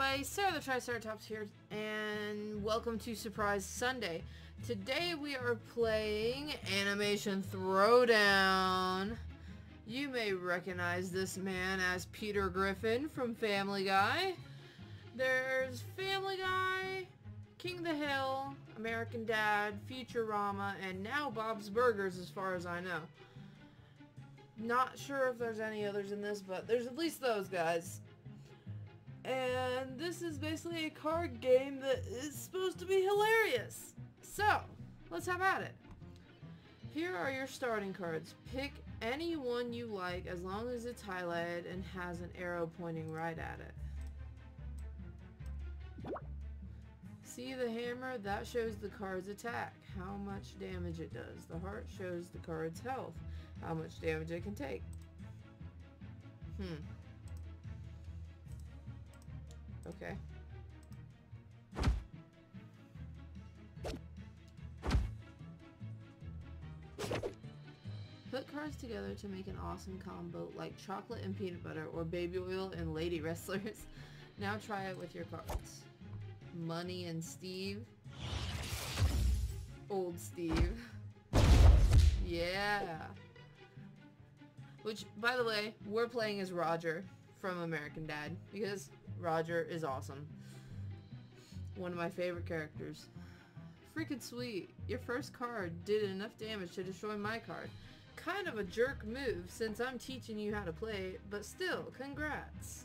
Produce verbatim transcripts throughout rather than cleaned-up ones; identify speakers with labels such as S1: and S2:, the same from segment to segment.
S1: guys, Sarah the Triceratops here, and welcome to Surprise Sunday. Today we are playing Animation Throwdown. You may recognize this man as Peter Griffin from Family Guy. There's Family Guy, King of the Hill, American Dad, Futurama, and now Bob's Burgers as far as I know. Not sure if there's any others in this, but there's at least those guys. And this is basically a card game that is supposed to be hilarious. So, let's have at it. Here are your starting cards. Pick any one you like as long as it's highlighted and has an arrow pointing right at it. See the hammer? That shows the card's attack, how much damage it does. The heart shows the card's health, how much damage it can take. Hmm. Okay. Put cards together to make an awesome combo like chocolate and peanut butter or baby oil and lady wrestlers. Now try it with your cards. Money and Steve. Old Steve. Yeah. Which, by the way, we're playing as Roger from American Dad because Roger is awesome. One of my favorite characters. Freaking sweet. Your first card did enough damage to destroy my card. Kind of a jerk move since I'm teaching you how to play, but still, congrats.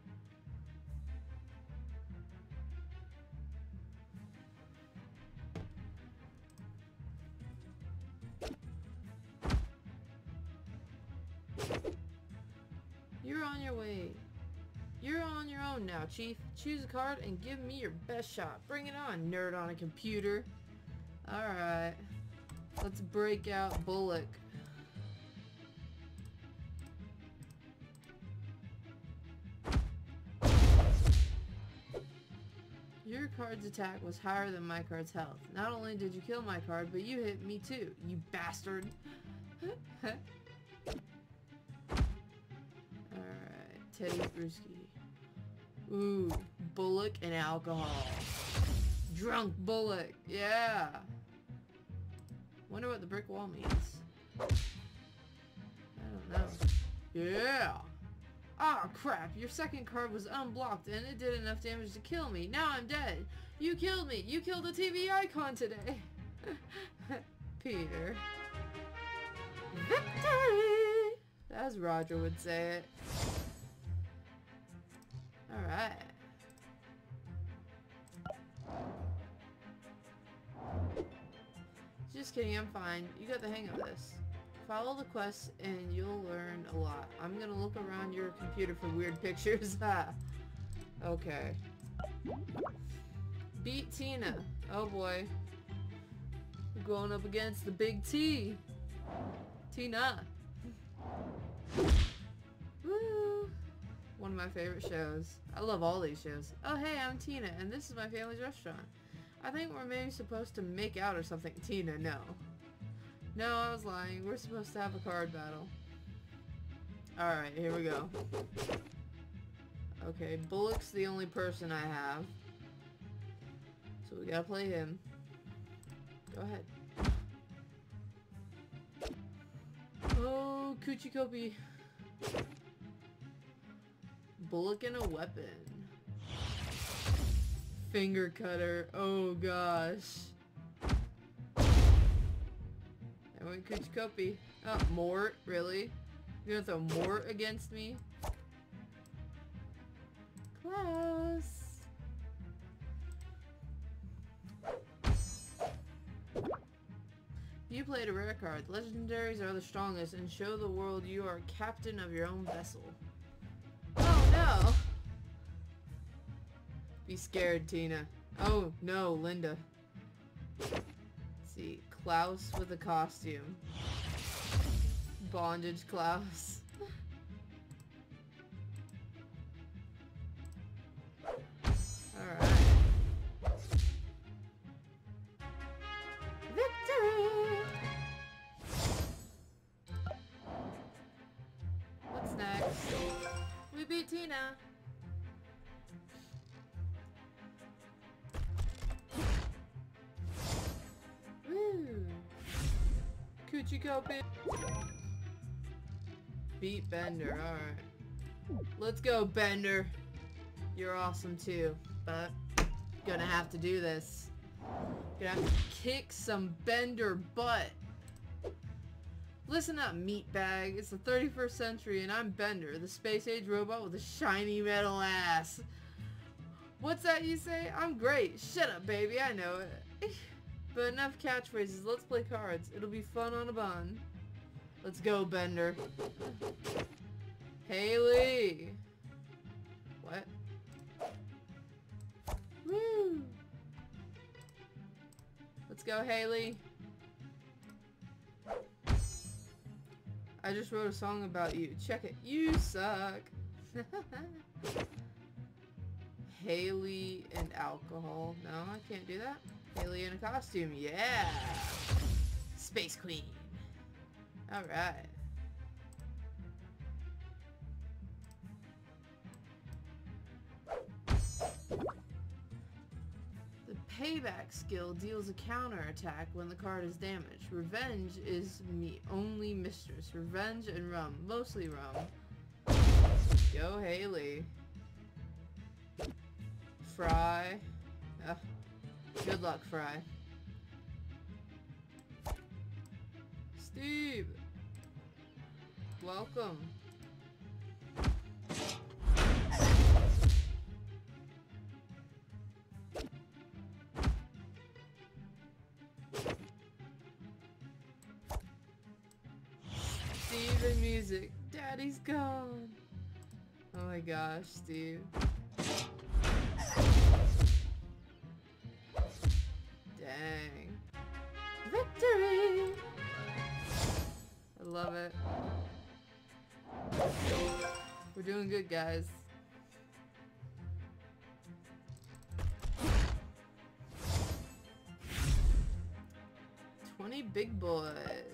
S1: You're on your way. You're on your own now, Chief. Choose a card and give me your best shot. Bring it on, nerd on a computer. Alright. Let's break out Bullock. Your card's attack was higher than my card's health. Not only did you kill my card, but you hit me too, you bastard. Alright, Teddy Bruschi. Ooh, Bullock and alcohol. Drunk Bullock, yeah. Wonder what the brick wall means. I don't know. Yeah. Ah, oh, crap. Your second card was unblocked and it did enough damage to kill me. Now I'm dead. You killed me. You killed a T V icon today. Peter. Victory! As Roger would say it. Alright. Just kidding, I'm fine. You got the hang of this. Follow the quests and you'll learn a lot. I'm gonna look around your computer for weird pictures. Okay. Beat Tina. Oh boy. We're going up against the big T. Tina. Woo! One of my favorite shows. I love all these shows. Oh hey, I'm Tina and this is my family's restaurant. I think we're maybe supposed to make out or something. Tina, no. No, I was lying. We're supposed to have a card battle. Alright, here we go. Okay, Bullock's the only person I have. So we gotta play him. Go ahead. Oh, Coochie Copy. Bullock and a weapon. Finger cutter. Oh gosh. I went Coochie Copy. Oh, Mort? Really? You're gonna throw Mort against me? Close. You played a rare card. Legendaries are the strongest and show the world you are captain of your own vessel. Oh no! Be scared, Tina. Oh no, Linda. Let's see. Klaus with a costume. Bondage Klaus. Alright. Victory! What's next? We beat Tina. Coochie coping. Beat Bender, alright. Let's go, Bender. You're awesome too, but gonna have to do this. Gonna have to kick some Bender butt. Listen up, meatbag. It's the thirty-first century and I'm Bender, the space-age robot with a shiny metal ass. What's that you say? I'm great. Shut up, baby. I know it. But enough catchphrases. Let's play cards. It'll be fun on a bun. Let's go, Bender. Haley! What? Woo! Let's go, Haley. I just wrote a song about you. Check it. You suck. Haley and alcohol. No, I can't do that. Haley in a costume. Yeah! Space Queen. Alright. The payback skill deals a counterattack when the card is damaged. Revenge is me only mistress. Revenge and rum. Mostly rum. Go Haley. Fry. Ugh. Good luck, Fry. Steve! Welcome. Steve and music. Daddy's gone. Oh my gosh, Steve. Dang. Victory! I love it. We're doing good, guys. twenty big boys.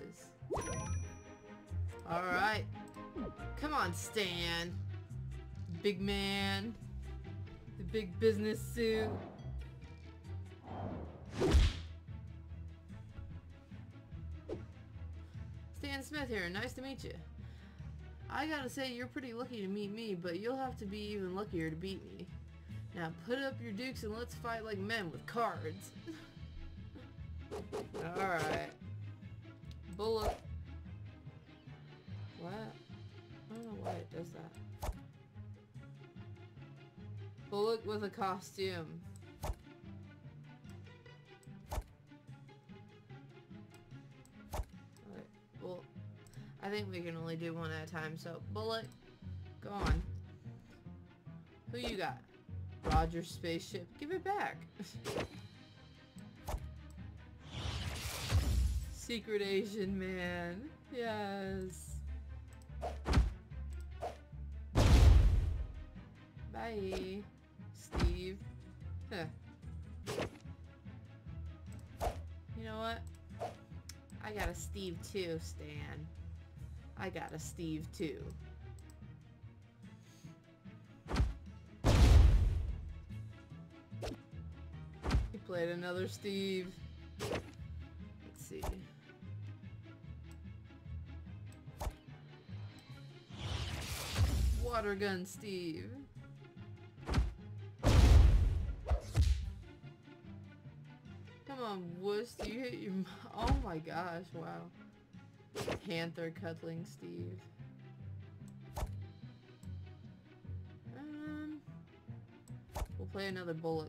S1: Alright. Come on, Stan. Big man. The big business suit. Stan Smith here, nice to meet you. I gotta say, you're pretty lucky to meet me, but you'll have to be even luckier to beat me. Now put up your dukes and let's fight like men with cards. Alright. Bullet. What? I don't know why it does that. Bullock with a costume. Alright, well, I think we can only do one at a time, so Bullock, go on. Who you got? Roger's spaceship. Give it back. Secret Asian man. Yes. Bye, Steve. Huh. You know what? I got a Steve too, Stan. I got a Steve too. He played another Steve. Let's see. Water gun Steve. Come on, wuss, you hit your... Oh my gosh, wow. Panther cuddling Steve. Um, we'll play another bullet.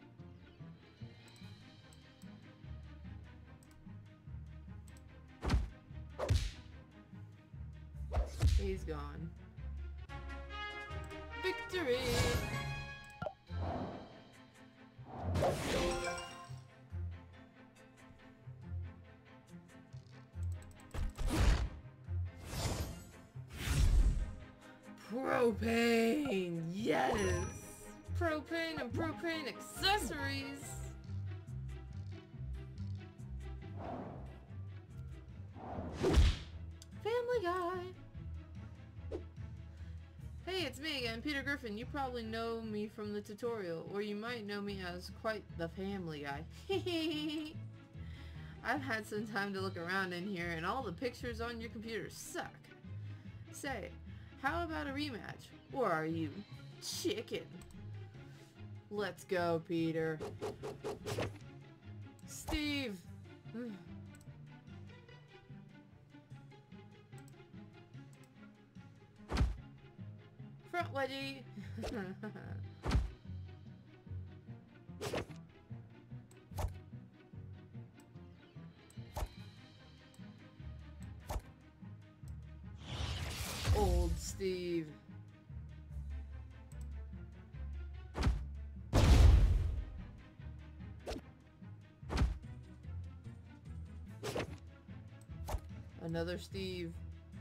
S1: He's gone. Victory! Propane! Yes! Propane and propane accessories! Family Guy! Hey, it's me again, Peter Griffin. You probably know me from the tutorial, or you might know me as quite the Family Guy. I've had some time to look around in here, and all the pictures on your computer suck. Say, how about a rematch? Or are you chicken? Let's go, Peter. Steve! Front wedgie! Old Steve. Another Steve.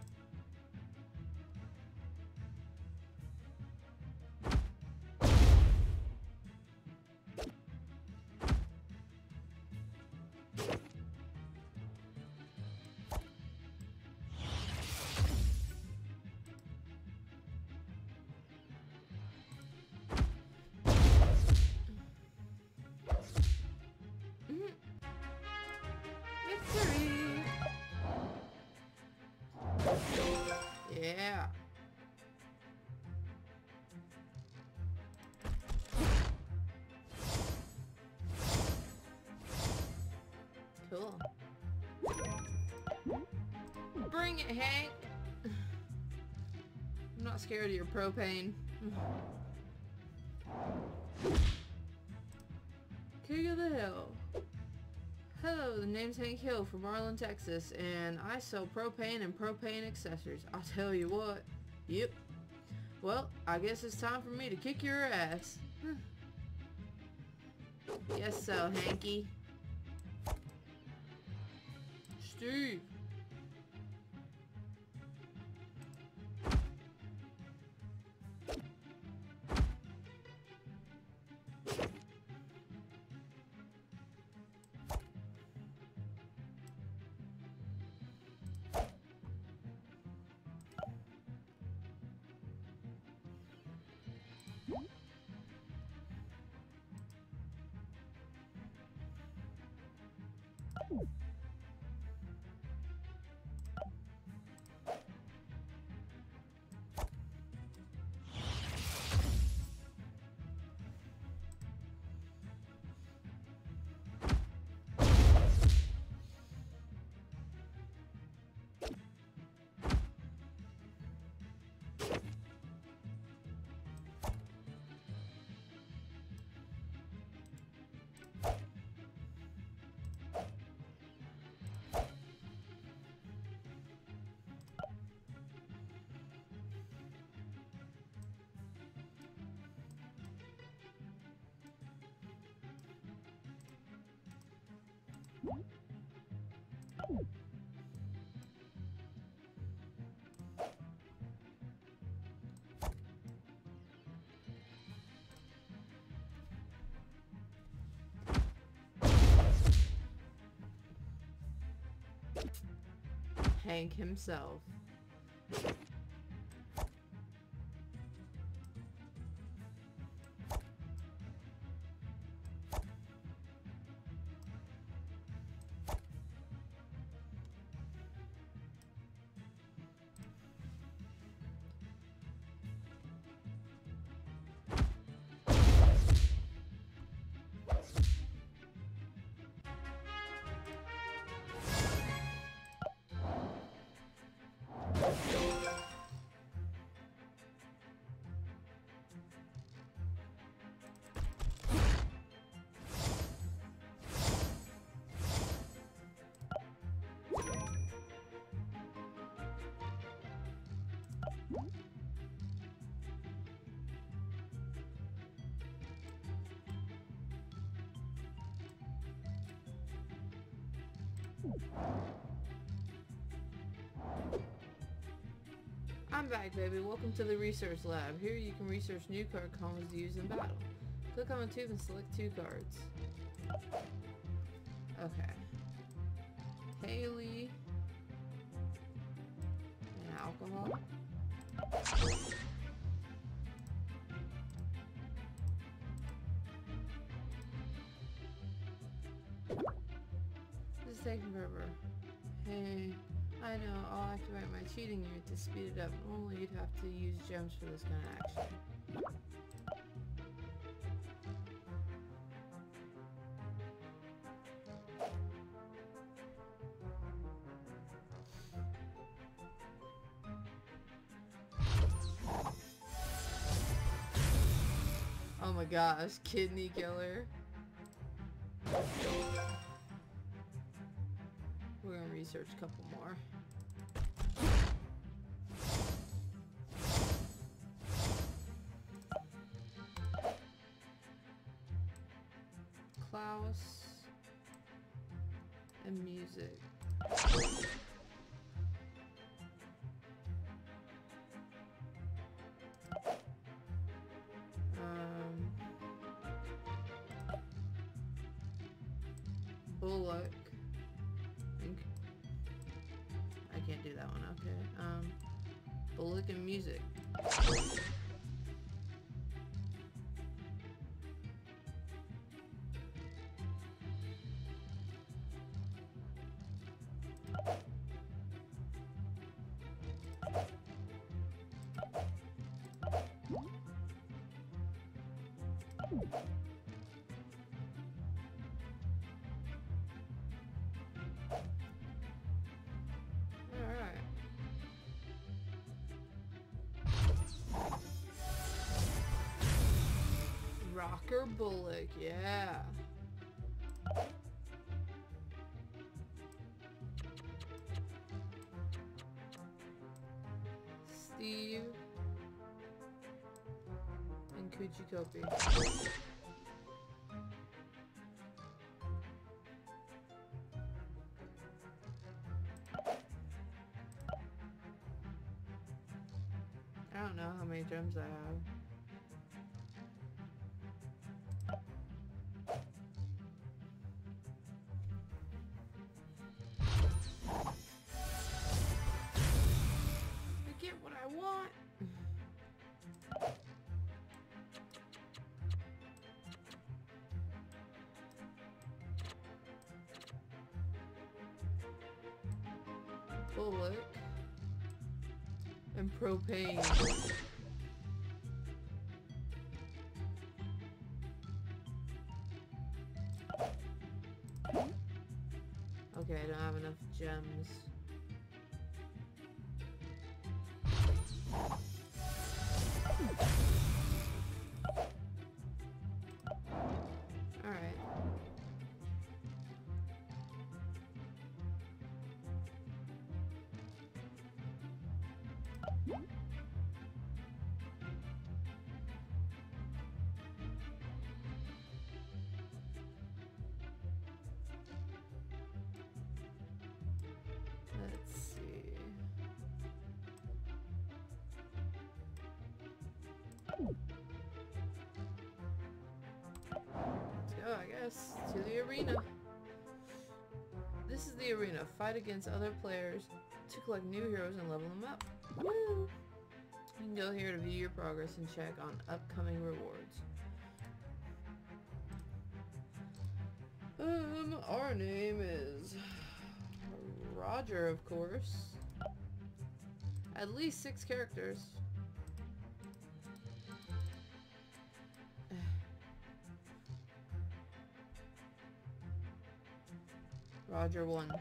S1: Victory! Yeah. Cool. Bring it, Hank! I'm not scared of your propane. King of the Hill. Hello, the name's Hank Hill from Arlen, Texas, and I sell propane and propane accessories. I'll tell you what. Yep. Well, I guess it's time for me to kick your ass. Yes so, Hanky. Steve. Hank himself. I'm back, baby. Welcome to the research lab. Here you can research new card combos to use in battle. Click on the tube and select two cards. Okay. Haley. And alcohol. This is taking forever. Hey, I know, I'll activate my cheating unit to speed it up. Only you'd have to use gems for this kind of action. Oh my gosh, kidney killer. We're gonna research a couple more. Klaus and music. Um, Bullock. I can't do that one. Okay. Um, Bullock and music. Alright. Rocker Bullock, yeah. Steve and Kuchikopi. I don't know how many gems I have. I get what I want. Bullock and propane. Okay, I don't have enough gems. Alright. Let's see. Let's go, I guess, to the arena. This is the arena. Fight against other players to collect new heroes and level them up. Woo! You can go here to view your progress and check on upcoming rewards. Um, our name is Roger, of course. At least six characters. Roger one.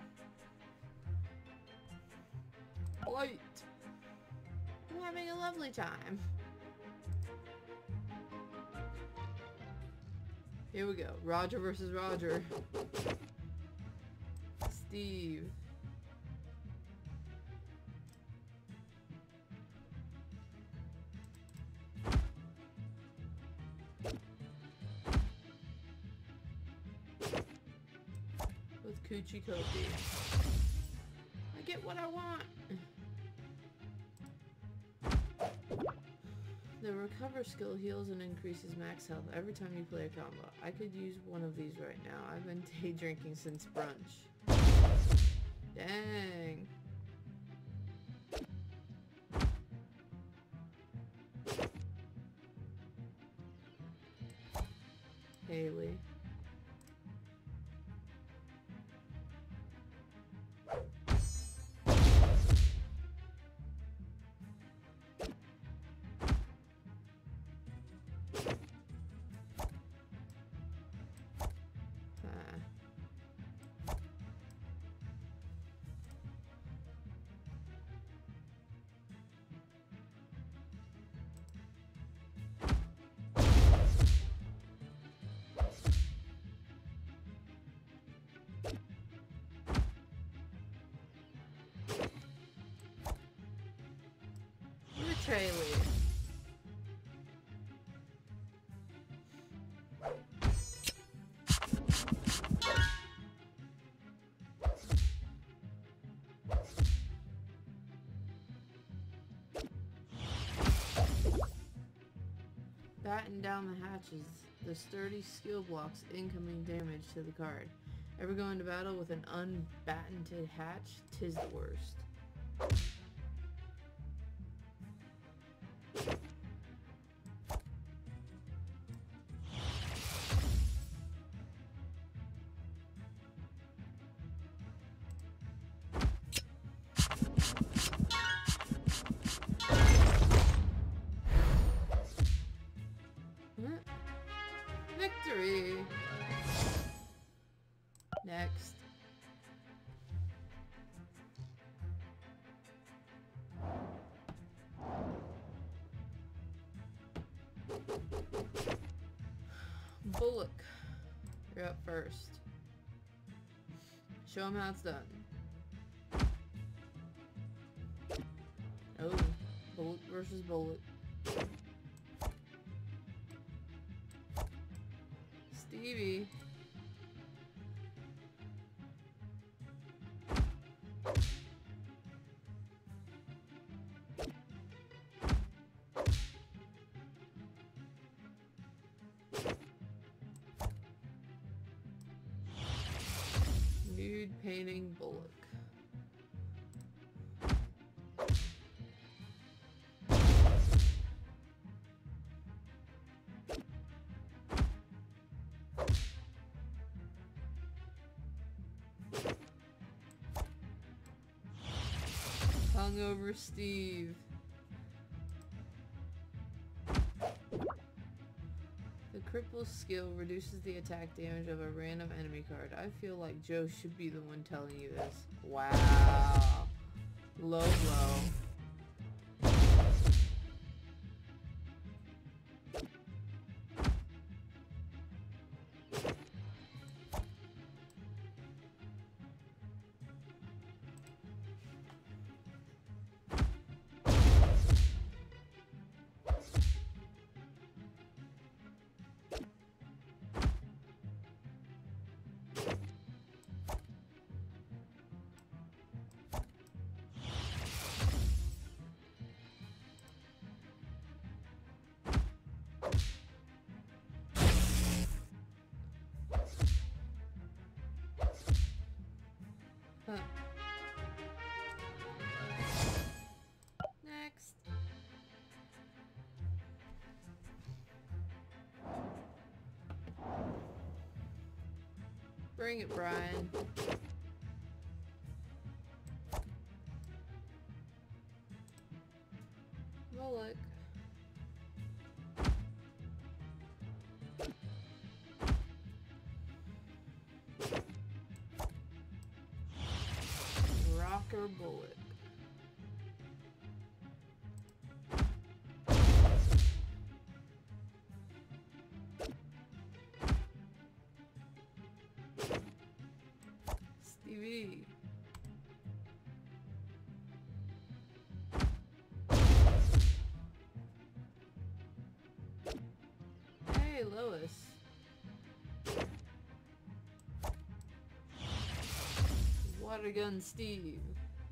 S1: Light. I'm having a lovely time. Here we go. Roger versus Roger. Steve. With Kuchikopi. I get what I want. The recover skill heals and increases max health every time you play a combo. I could use one of these right now. I've been day drinking since brunch. Dang. Haley. Haley. Batten down the hatches. The sturdy skill blocks incoming damage to the card. Ever go into battle with an unbattened hatch? Tis the worst. Victory! Next. Bullock, you're up first. Show him how it's done. Oh, Bullock versus Bullock. Stevie. Nude painting Bullock. Hungover Steve. The cripple skill reduces the attack damage of a random enemy card. I feel like Joe should be the one telling you this. Wow. Low blow. Huh. Next. Bring it, Brian. Bullock. Rocker Bullock. Stevie. Hey, Lois. Water Gun Steve.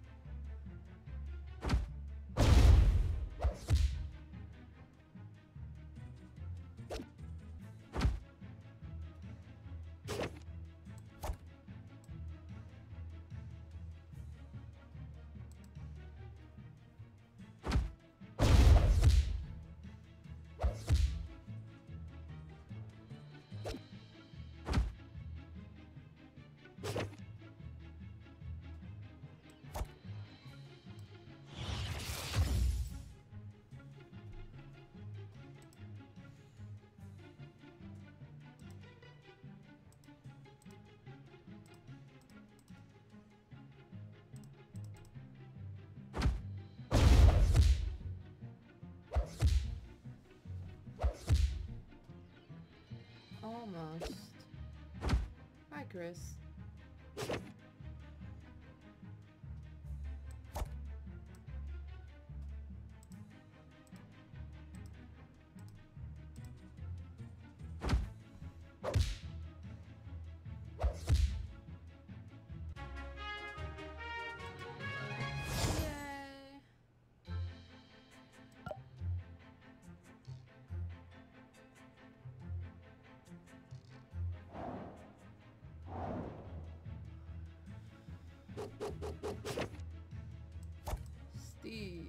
S1: Almost. Hi, Chris. Steve.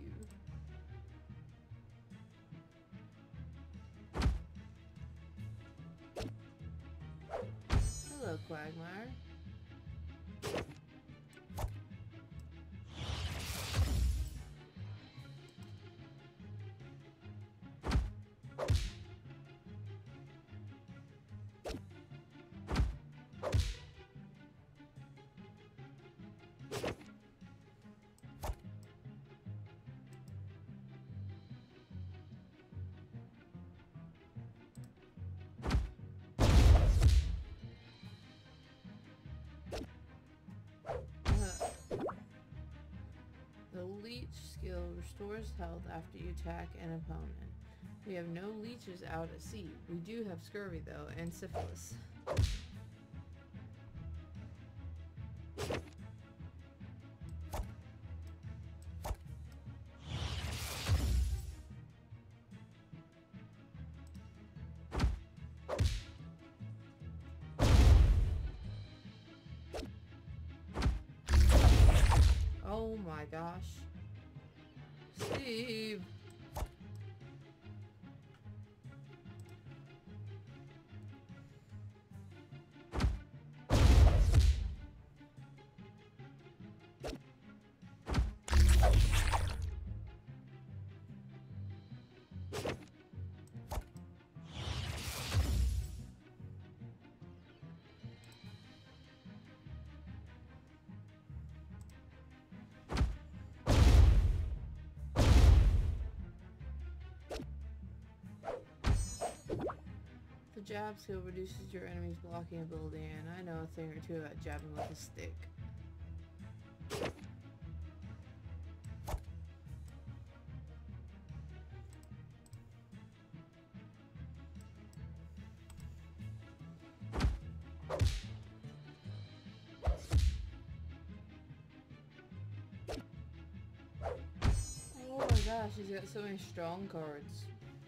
S1: Hello, Quagmire. The leech skill restores health after you attack an opponent. We have no leeches out at sea. We do have scurvy though, and syphilis. Oh my gosh. Steve! The jab skill reduces your enemy's blocking ability, and I know a thing or two about jabbing with a stick. Oh my gosh, he's got so many strong cards.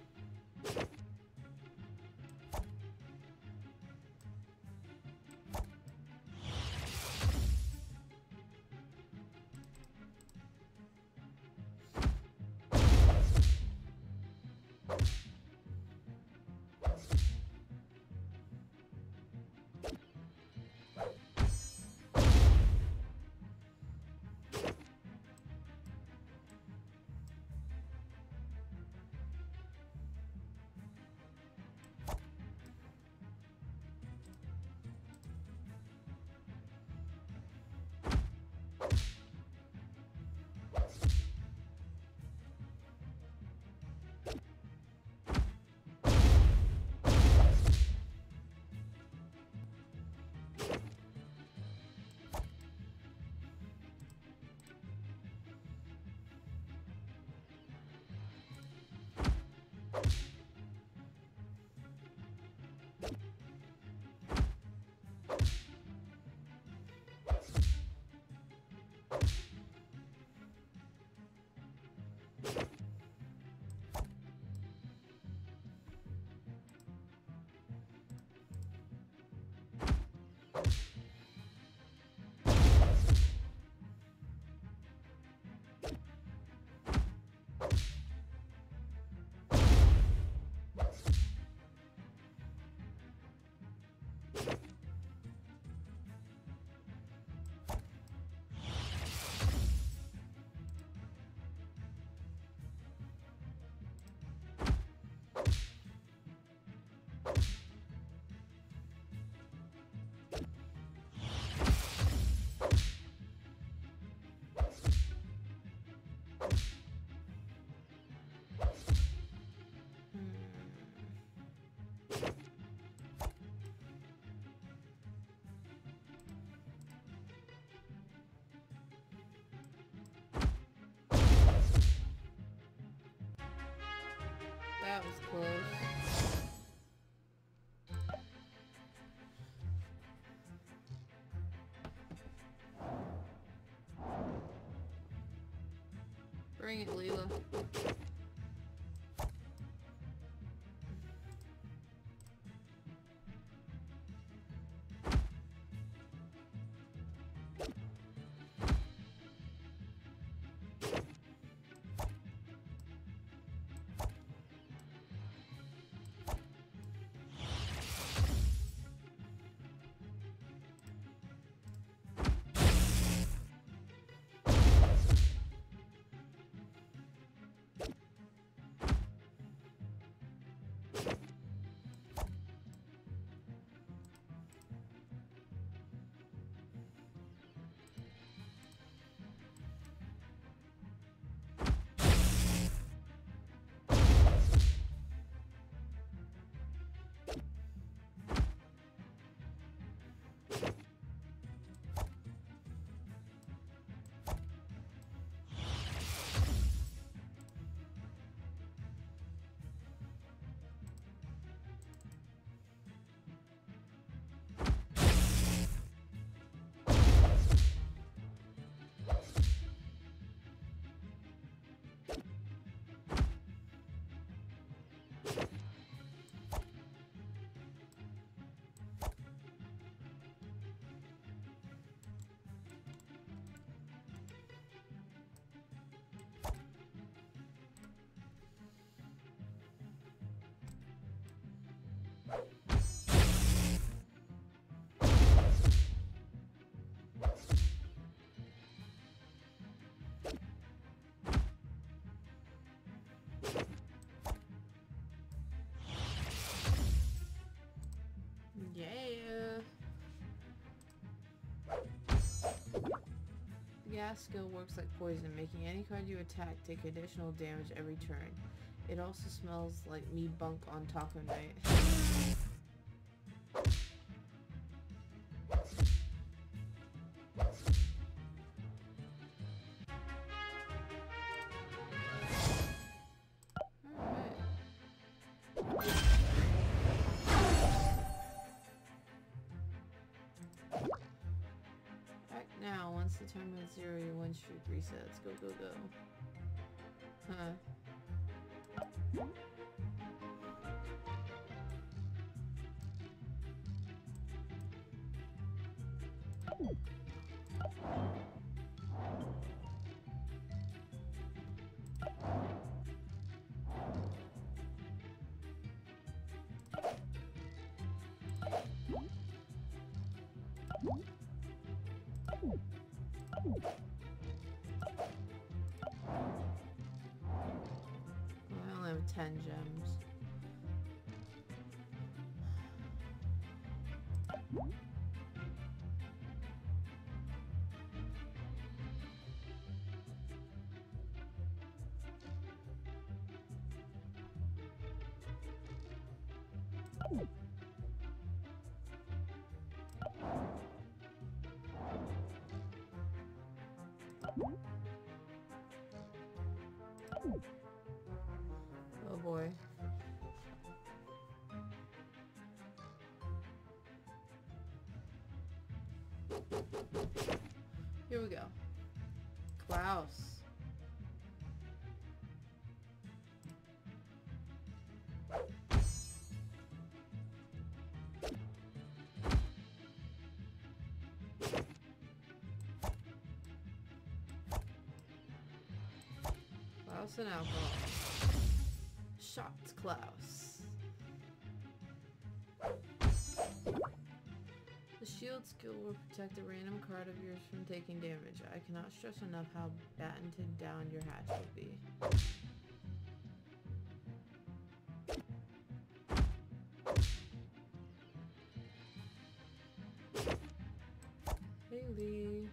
S1: That was close. Bring it, Leela. fast skill works like poison, making any card you attack take additional damage every turn. It also smells like me bunk on taco night. Now, once the time is zero, your win streak resets. Go, go, go. Huh. I only have ten gems. Oh boy. Here we go. Klaus. Klaus and alcohol. Shots Klaus. The shield skill will protect a random card of yours from taking damage. I cannot stress enough how battened down your hatch will be. Haley.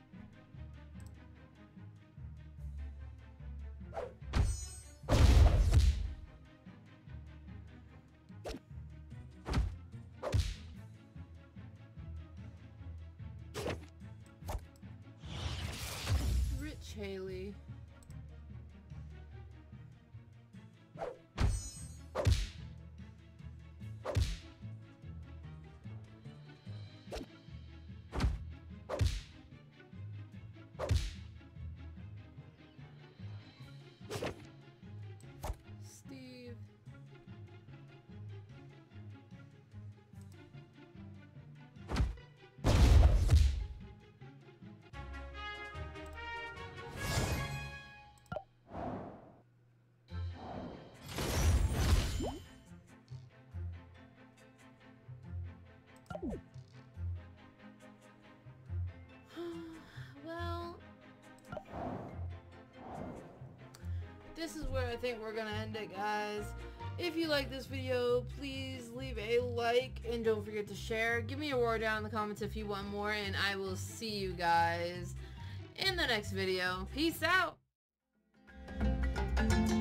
S1: Haley. Steve. Well, this is where I think we're gonna end it, guys. If you like this video, please leave a like and don't forget to share. Give me a roar down in the comments if you want more, and I will see you guys in the next video. Peace out!